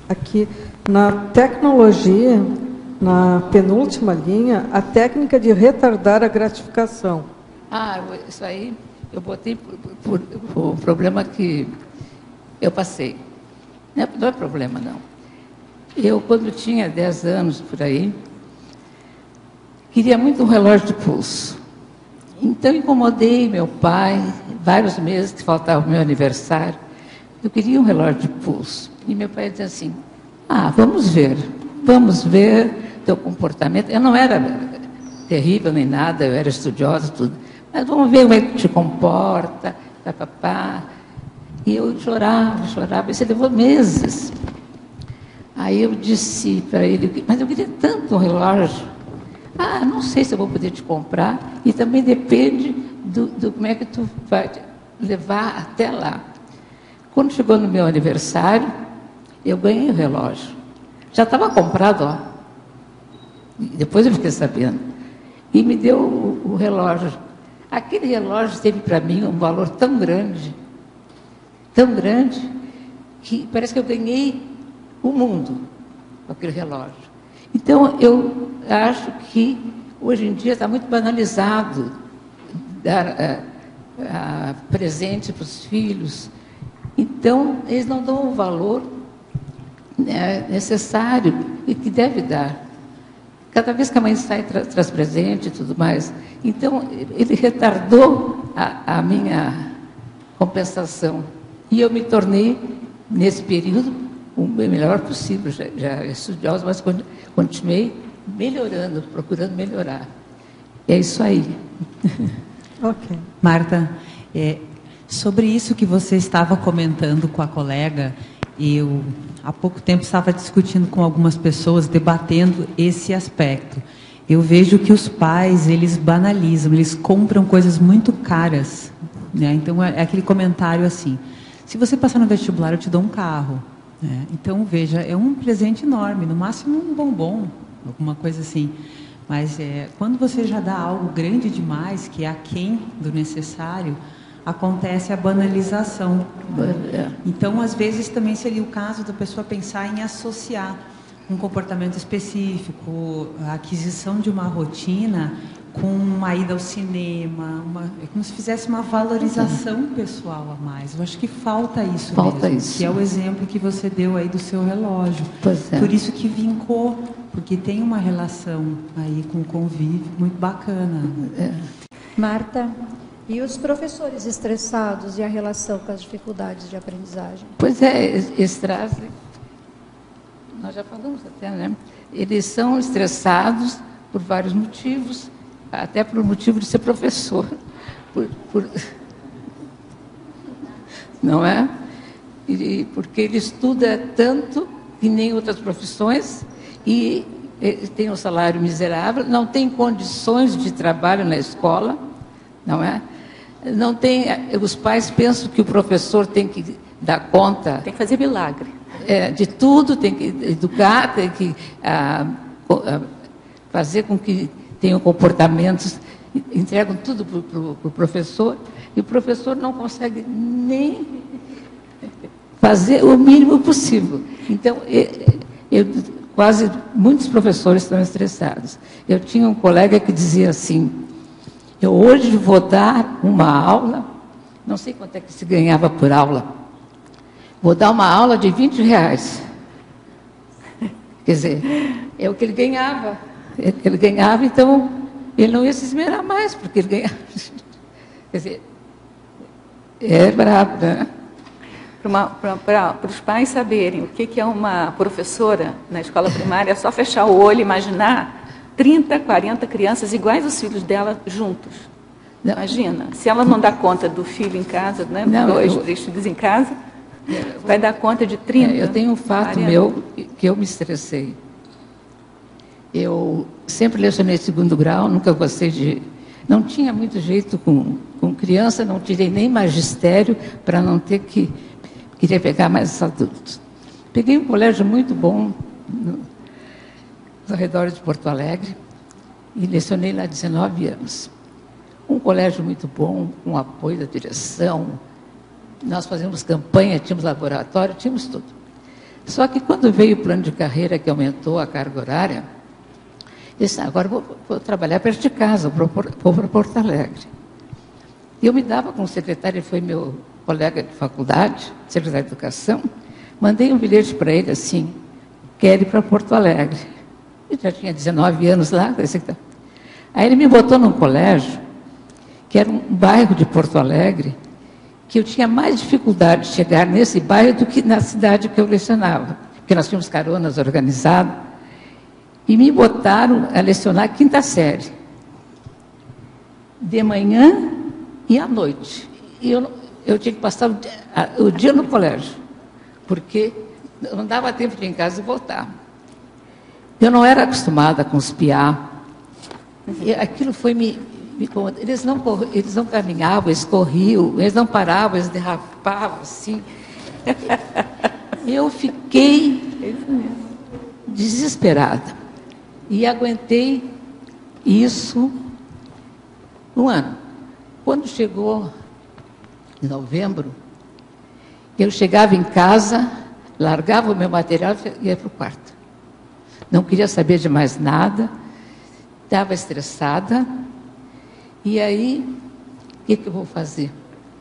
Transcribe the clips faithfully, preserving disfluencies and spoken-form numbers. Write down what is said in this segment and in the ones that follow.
aqui na tecnologia, na penúltima linha, a técnica de retardar a gratificação. Ah, isso aí eu botei por, por, por o problema que eu passei. Não é, não é problema, não. Eu, quando tinha dez anos, por aí, queria muito um relógio de pulso. Então, incomodei meu pai, vários meses que faltava o meu aniversário. Eu queria um relógio de pulso. E meu pai dizia assim, ah, vamos ver, vamos ver teu comportamento. Eu não era terrível nem nada, eu era estudiosa, tudo. Mas vamos ver como é que te comporta, papapá. E eu chorava, chorava, isso levou meses. Aí eu disse para ele, mas eu queria tanto um relógio. Ah, não sei se eu vou poder te comprar, e também depende do, do como é que tu vai levar até lá. Quando chegou no meu aniversário, eu ganhei o relógio. Já estava comprado, ó. Depois eu fiquei sabendo. E me deu o, o relógio. Aquele relógio teve para mim um valor tão grande, tão grande, que parece que eu ganhei o mundo com aquele relógio. Então, eu acho que hoje em dia está muito banalizado dar uh, uh, presente para os filhos. Então, eles não dão o valor, né, necessário e que deve dar. Cada vez que a mãe sai, tra traz presente e tudo mais. Então, ele retardou a, a minha compensação. E eu me tornei, nesse período, o melhor possível. Já, já estudiosa, mas continuei melhorando, procurando melhorar. É isso aí. Ok. Marta, é, sobre isso que você estava comentando com a colega, eu há pouco tempo estava discutindo com algumas pessoas, debatendo esse aspecto. Eu vejo que os pais, eles banalizam, eles compram coisas muito caras, né? Então, é aquele comentário assim, se você passar no vestibular, eu te dou um carro. Né? Então, veja, é um presente enorme, no máximo um bombom, alguma coisa assim. Mas é, quando você já dá algo grande demais, que é aquém do necessário, acontece a banalização. Né? Então, às vezes, também seria o caso da pessoa pensar em associar um comportamento específico, a aquisição de uma rotina com uma ida ao cinema, uma, é como se fizesse uma valorização pessoal a mais. Eu acho que falta isso falta mesmo, isso. Que é o exemplo que você deu aí do seu relógio. Pois é. Por isso que vincou, porque tem uma relação aí com o convívio muito bacana. É. Marta, e os professores estressados e a relação com as dificuldades de aprendizagem? Pois é, eles trazem, nós já falamos até, né? Eles são estressados por vários motivos, até por motivo de ser professor. Por, por... Não é? E, porque ele estuda tanto que nem outras profissões e tem um salário miserável, não tem condições de trabalho na escola, não é? Não tem, os pais pensam que o professor tem que dar conta... Tem que fazer milagre. É, de tudo, tem que educar, tem que ah, ah, fazer com que tenham comportamentos, entregam tudo para o pro, pro professor, e o professor não consegue nem fazer o mínimo possível. Então, eu, eu, quase muitos professores estão estressados. Eu tinha um colega que dizia assim, eu hoje vou dar uma aula, não sei quanto é que se ganhava por aula, vou dar uma aula de vinte reais. Quer dizer, é o que ele ganhava. Ele ganhava, então ele não ia se esmerar mais, porque ele ganhava. Quer dizer, é brabo, né? Para os pais saberem o que, que é uma professora na escola primária, é só fechar o olho e imaginar trinta, quarenta crianças iguais aos filhos dela juntos. Não. Imagina, se ela não dá conta do filho em casa, né? Não, dois, eu... três filhos em casa, vai dar conta de trinta. Eu tenho um fato quarenta. Meu que eu me estressei. Eu sempre lecionei segundo grau, nunca gostei de... Não tinha muito jeito com, com criança, não tirei nem magistério para não ter que... Queria pegar mais adultos. Peguei um colégio muito bom no, nos arredores de Porto Alegre e lecionei lá dezenove anos. Um colégio muito bom, com apoio da direção. Nós fazíamos campanha, tínhamos laboratório, tínhamos tudo. Só que quando veio o plano de carreira que aumentou a carga horária, eu disse, agora vou, vou trabalhar perto de casa, vou para Porto Alegre. E eu me dava com o secretário, ele foi meu colega de faculdade, secretário de Educação, mandei um bilhete para ele assim, quero ir para Porto Alegre. Eu já tinha dezenove anos lá. Aí ele me botou num colégio, que era um bairro de Porto Alegre, que eu tinha mais dificuldade de chegar nesse bairro do que na cidade que eu lecionava, porque nós tínhamos caronas organizadas, e me botaram a lecionar a quinta série, de manhã e à noite. E eu, eu tinha que passar o dia, o dia no colégio, porque não dava tempo de ir em casa e voltar. Eu não era acostumada com os piá. E aquilo foi me... me eles, não, eles não caminhavam, eles corriam, eles não paravam, eles derrapavam assim. Eu fiquei desesperada. E aguentei isso um ano. Quando chegou em novembro, eu chegava em casa, largava o meu material e ia para o quarto. Não queria saber de mais nada, estava estressada. E aí, o que, que eu vou fazer?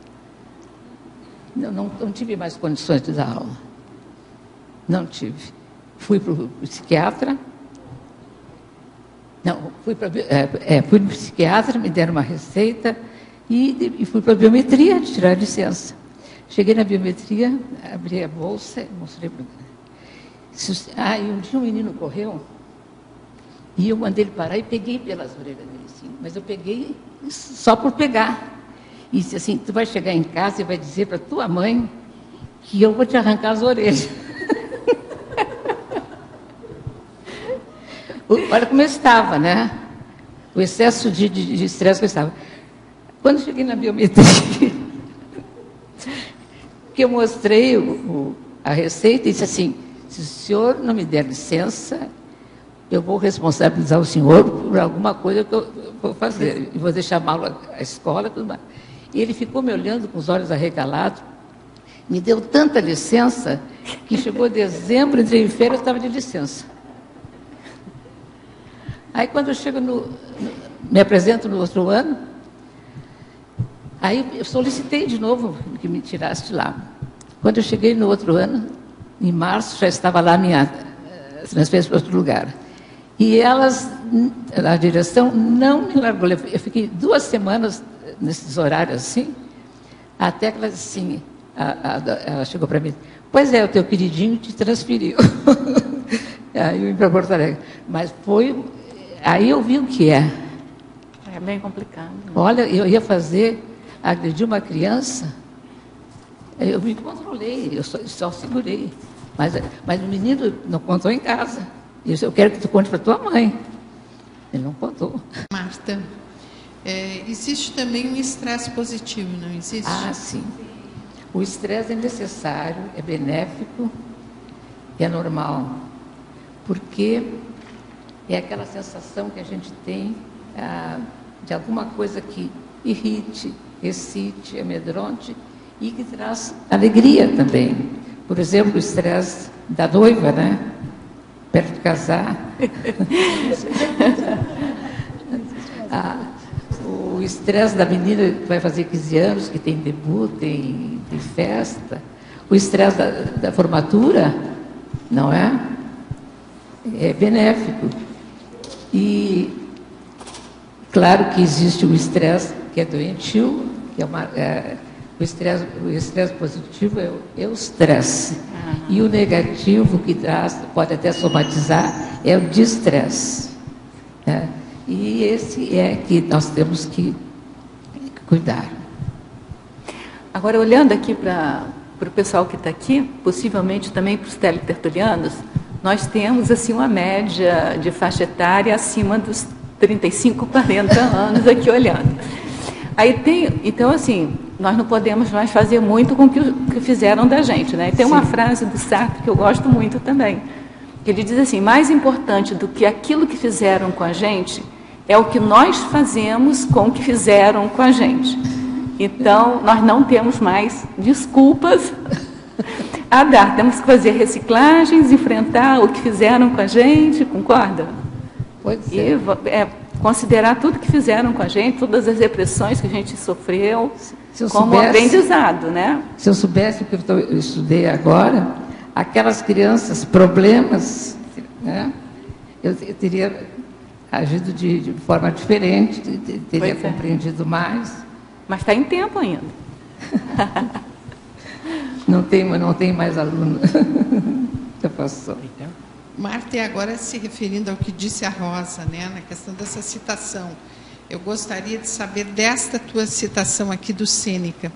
Não, não, não tive mais condições de dar aula. Não tive. Fui para o psiquiatra. Não, fui para é, é, fui no psiquiatra, me deram uma receita e, e fui para a biometria tirar licença. Cheguei na biometria, abri a bolsa, mostrei para ele. Ah, e um dia um menino correu e eu mandei ele parar e peguei pelas orelhas dele, assim, mas eu peguei só por pegar. E disse assim, tu vai chegar em casa e vai dizer para tua mãe que eu vou te arrancar as orelhas. Olha como eu estava, né? O excesso de estresse que eu estava. Quando cheguei na biometria, que eu mostrei o, o, a receita e disse assim, se o senhor não me der licença, eu vou responsabilizar o senhor por alguma coisa que eu vou fazer. E vou chamá-lo à escola e tudo mais. E ele ficou me olhando com os olhos arregalados, me deu tanta licença que chegou dezembro, entrei em férias, eu estava de licença. Aí quando eu chego no, no, me apresento no outro ano, aí eu solicitei de novo que me tirasse de lá. Quando eu cheguei no outro ano, em março, já estava lá a minha transferência para outro lugar. E elas, a direção, não me largou. Eu fiquei duas semanas nesses horários assim, até que ela disse assim, a, a, ela chegou para mim, pois é, o teu queridinho te transferiu. Aí eu vim para Porto Alegre. Mas foi... Aí eu vi o que é. É bem complicado. Olha, eu ia fazer, agredir uma criança, eu me controlei, eu só, só segurei. Mas, mas o menino não contou em casa. Eu disse, eu quero que tu conte para tua mãe. Ele não contou. Marta, é, existe também um estresse positivo, não existe? Ah, sim. O estresse é necessário, é benéfico, é normal. Porque... é aquela sensação que a gente tem ah, de alguma coisa que irrite, excite, amedronte e que traz alegria também. Por exemplo, o estresse da noiva, né? Perto de casar. ah, o estresse da menina que vai fazer quinze anos, que tem debut, tem, tem festa. O estresse da, da formatura, não é? É benéfico. E, claro que existe o estresse que é doentio, que é uma, é, o estresse o estresse positivo é o, é o estresse. Uhum. E o negativo, que traz, pode até somatizar, é o distresse. Né? E esse é que nós temos que cuidar. Agora, olhando aqui para o pessoal que está aqui, possivelmente também para os teletertulianos, nós temos assim uma média de faixa etária acima dos trinta e cinco, quarenta anos aqui olhando. Aí tem, então assim, nós não podemos mais fazer muito com o que, que fizeram da gente, né? E tem Sim. uma frase do Sartre que eu gosto muito também, que ele diz assim, mais importante do que aquilo que fizeram com a gente é o que nós fazemos com o que fizeram com a gente. Então, nós não temos mais desculpas Ah, dá. Temos que fazer reciclagens, enfrentar o que fizeram com a gente, concorda? Pode ser. E é, considerar tudo que fizeram com a gente, todas as repressões que a gente sofreu, Se eu como soubesse- aprendizado, né? Se eu soubesse o que eu, tô- eu estudei agora, aquelas crianças, problemas, né, eu, eu teria agido de, de forma diferente, te- te- teria Pois é. compreendido mais. Mas está em tempo ainda. Não tem, não tem mais aluno. Já passou. Marta, e agora se referindo ao que disse a Rosa, né, na questão dessa citação, eu gostaria de saber desta tua citação aqui do Sêneca.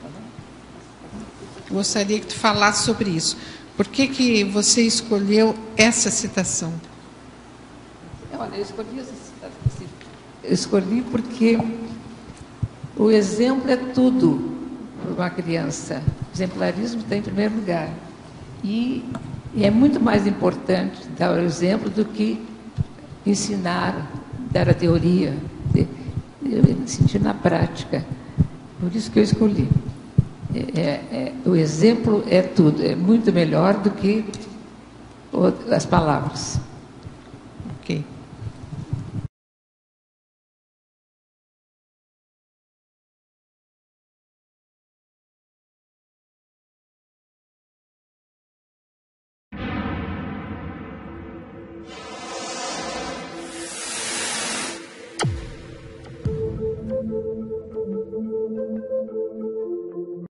Gostaria que tu falasse sobre isso. Por que que você escolheu essa citação? Olha, eu escolhi, essa citação, eu escolhi porque o exemplo é tudo para uma criança. O exemplarismo está em primeiro lugar. E, e é muito mais importante dar o exemplo do que ensinar, dar a teoria, de, de, sentir na prática. Por isso que eu escolhi. É, é, o exemplo é tudo, é muito melhor do que o- as palavras.